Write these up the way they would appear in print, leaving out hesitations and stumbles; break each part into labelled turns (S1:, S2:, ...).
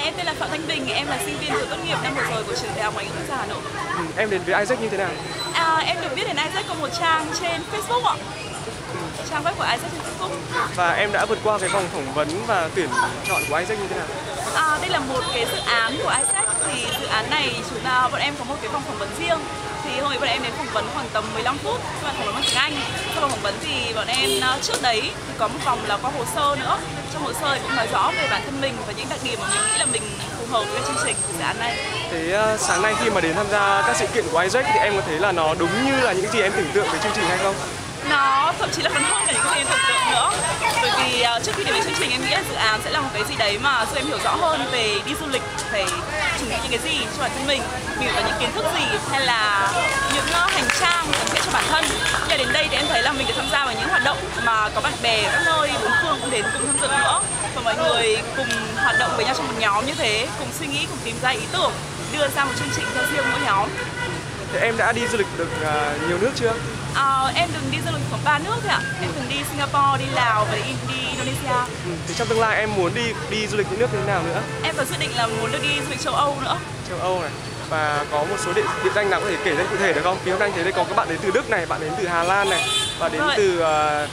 S1: em tên là Phạm Thanh Bình, em là sinh viên vừa tốt nghiệp năm vừa rồi của trường Đại học Ngoại ngữ Quốc gia Hà Nội.
S2: Em đến với Isaac như thế nào?
S1: Em được biết đến Isaac có một trang trên Facebook ạ. Trang web của Isaac trên Facebook.
S2: Và em đã vượt qua cái vòng phỏng vấn và tuyển chọn của Isaac như thế nào?
S1: Đây là một cái dự án của Isaac. Thì dự án này bọn em có một cái vòng phỏng vấn riêng. Thì hôm nay bọn em đến phỏng vấn khoảng tầm 15 phút, các bạn phỏng vấn bằng tiếng Anh. Sau vòng phỏng vấn thì bọn em trước đấy thì có một vòng là qua hồ sơ nữa. Trong hồ sơ thì cũng nói rõ về bản thân mình và những đặc điểm mà mình nghĩ là mình phù hợp với chương trình của dự án này.
S2: Thế sáng nay khi mà đến tham gia các sự kiện của Isaac thì em có thấy là nó đúng như là những gì em tưởng tượng về chương trình hay không?
S1: Nó thậm chí là còn hơn cả những gì em tưởng tượng nữa. Bởi vì trước khi đến với chương trình em nghĩ là dự án sẽ là một cái gì đấy mà giúp em hiểu rõ hơn về đi du lịch, phải chuẩn bị những cái gì cho bản thân mình có những kiến thức gì hay là những hành trang cần thiết cho bản thân. Nhưng đến đây thì em thấy là mình được tham gia vào những hoạt động mà có bạn bè ở các nơi bốn phương cũng đến cùng tham dự nữa, và mọi người cùng hoạt động với nhau trong một nhóm như thế, cùng suy nghĩ, cùng tìm ra ý tưởng, đưa ra một chương trình theo riêng mỗi nhóm.
S2: Thế em đã đi du lịch được nhiều nước chưa?
S1: Em từng đi du lịch khoảng 3 nước thôi ạ. Em từng đi Singapore, đi Lào và đi Indonesia.
S2: Thì trong tương lai em muốn đi du lịch những nước thế nào nữa?
S1: Em có dự định là muốn được đi du lịch châu Âu nữa.
S2: Châu Âu này. Và có một số địa danh nào có thể kể lên cụ thể được không? Vì hôm nay thấy đây có các bạn đến từ Đức này, bạn đến từ Hà Lan này, và đến từ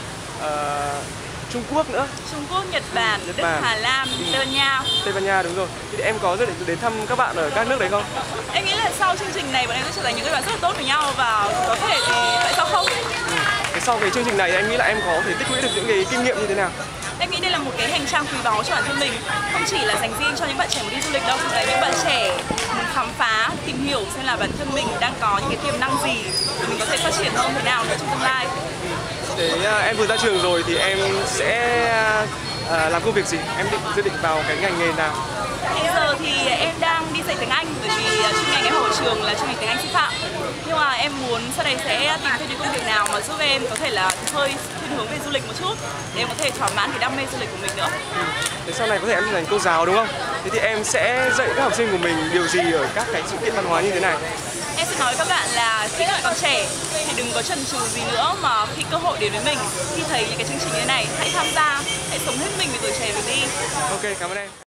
S2: Trung Quốc nữa.
S1: Trung Quốc, Nhật Bản, Đức, Hà Lan, Tây Ban Nha.
S2: Đúng rồi. Thì em có dự định đến thăm các bạn ở các nước đấy không?
S1: Em nghĩ là sau chương trình này bọn em sẽ trở thành những cái bạn rất là tốt với nhau, và có thể thì tại sao không?
S2: Thế sau cái chương trình này em nghĩ là em có thể tích lũy được những cái kinh nghiệm như thế nào?
S1: Em nghĩ đây là một cái hành trang quý báu cho bản thân mình, không chỉ là dành riêng cho những bạn trẻ muốn đi du lịch đâu, mà là những bạn trẻ muốn khám phá, tìm hiểu xem là bản thân mình đang có những cái tiềm năng gì để mình có thể phát triển hơn thế nào nữa trong tương lai.
S2: Thế em vừa ra trường rồi thì em sẽ làm công việc gì? Em dự định vào cái ngành nghề nào?
S1: Hiện giờ thì em đang đi dạy tiếng Anh, bởi vì chuyên ngành em học ở trường là chuyên ngành tiếng Anh sư phạm. Nhưng mà em muốn sau này sẽ tìm thêm những công việc nào mà giúp em có thể là hơi thiên hướng về du lịch một chút, để em có thể thỏa mãn cái đam mê du lịch của mình nữa.
S2: Thế sau này có thể em trở thành cô giáo đúng không? Thế thì em sẽ dạy các học sinh của mình điều gì ở các cái sự kiện văn hóa như thế này?
S1: Em sẽ nói với các bạn là khi các bạn còn trẻ thì đừng có chần chừ gì nữa, mà khi cơ hội đến với mình, khi thấy những cái chương trình như thế này, hãy tham gia, hãy sống hết mình với tuổi trẻ mình đi.
S2: Ok, cảm ơn em.